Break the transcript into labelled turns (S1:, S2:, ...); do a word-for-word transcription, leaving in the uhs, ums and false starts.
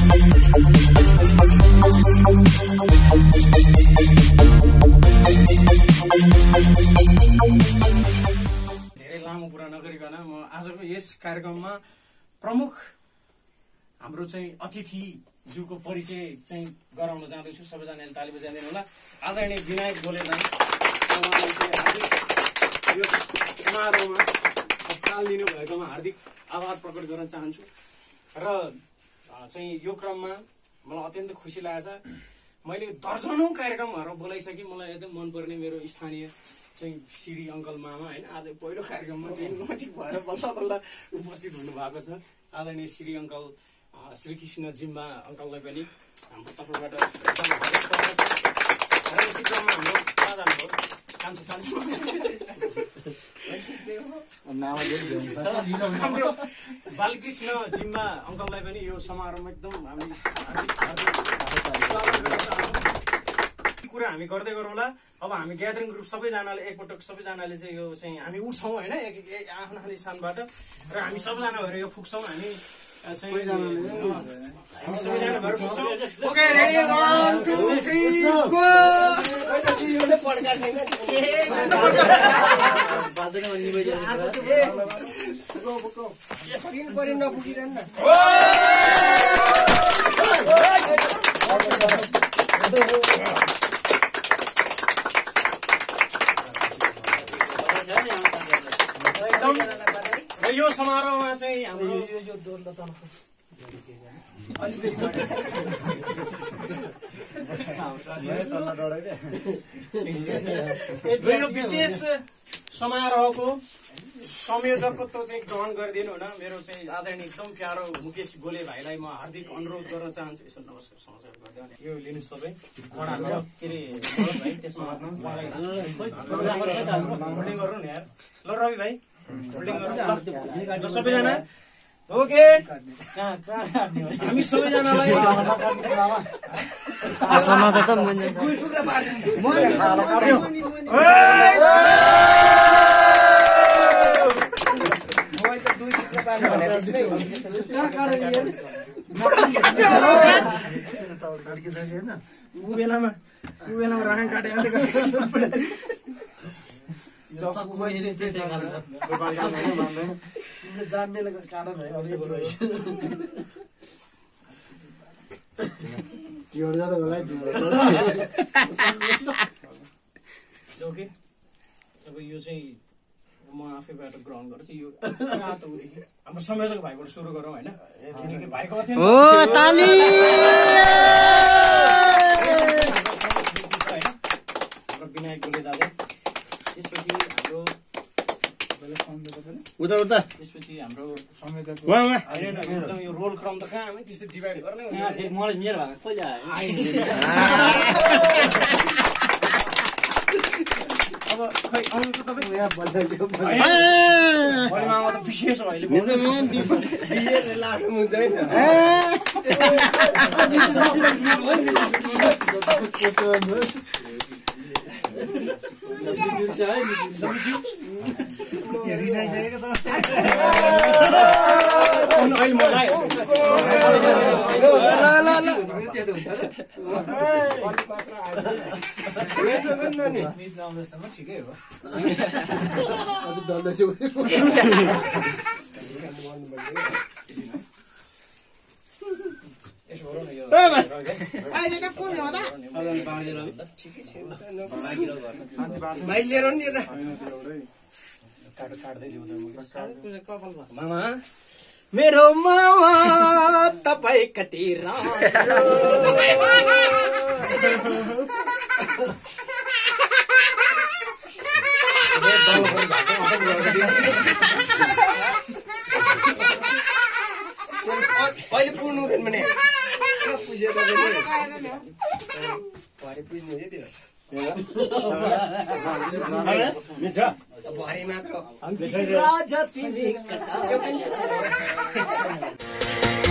S1: धेरै लामो कुरा नगरिकन म आजको यस कार्यक्रममा प्रमुख हाम्रो चाहिँ अतिथि ज्यूको परिचय चाहिँ गराउन जाँदैछु। सबैजनाले ताली बजाइदिनु होला। आदरणीय विनायक गोले दाइ यो समारोहमा ताल दिनु भएकोमा हार्दिक आभार प्रकट गर्न चाहन्छु। र चाहिँ यो क्रममा मलाई अत्यन्त खुसी लागेछ। मैले दर्जनौं कार्यक्रमहरू बोलाइसकेँ। मलाई एकदम मनपर्ने मेरो स्थानीय चाहिँ श्री अङ्कल मामा होइन, आज पहिलो कार्यक्रममा चाहिँ नजिक भएर बल्ल बल्ल उपस्थित हुनु भएको छ। आदरणीय श्री अङ्कल श्री कृष्ण जिम्बा अङ्कललाई पनि हाम्रो तर्फबाट हाम्रो बालकृष्ण जिम्बा अङ्कललाई पनि यो समारोहमा एकदम हामी कुरा हामी गर्दै गरौँला। अब हामी ग्यादरिङ ग्रुप सबैजनाले एकपटक सबैजनाले चाहिँ यो चाहिँ हामी उठ्छौँ होइन, एक आफ्नो आफ्नो स्थानबाट र हामी सबैजना भएर यो फुक्छौँ। हामी यो समारोहमा चाहिँ हाम्रो यो विशेष समारोहको संयोजकत्व चाहिँ ग्रहण गरिदिनु हुन मेरो चाहिँ आदरणीय एकदम प्यारो मुकेश गोले भाइलाई म हार्दिक अनुरोध गर्न चाहन्छु। यसो नमस्कार समाचार गरिदिनु यो लिनुहोस् सबै कडा के अरे भाइ त्यसमा होल्डिङ गर्नु नि यार। ल रवि भाइ सबैजना ओके। हामी सबैजनालाई बेलामा बेलामा राङ काटे ओके। अब यो चाहिँ म आफैबाट ग्रहण गर्छु। यो हाम्रो संयोजक भाइबाट सुरु गरौँ होइन, किनकि भाइको अत्यन्त विनायक गोले दादा, त्यसपछि हाम्रो उता उता त्यसपछि हाम्रो संयोजक एकदम यो रोल क्रम त कहाँ हामी त्यस्तो डिभाइड गर्ने मलाई मेरो भएको पहिला अब खै आउनु त तपाईँ मामा त विशेष अहिले ठिकै हो। मामा मेरो मामा तपाईँ कति अहिले पुग्नु भने भरे मात्र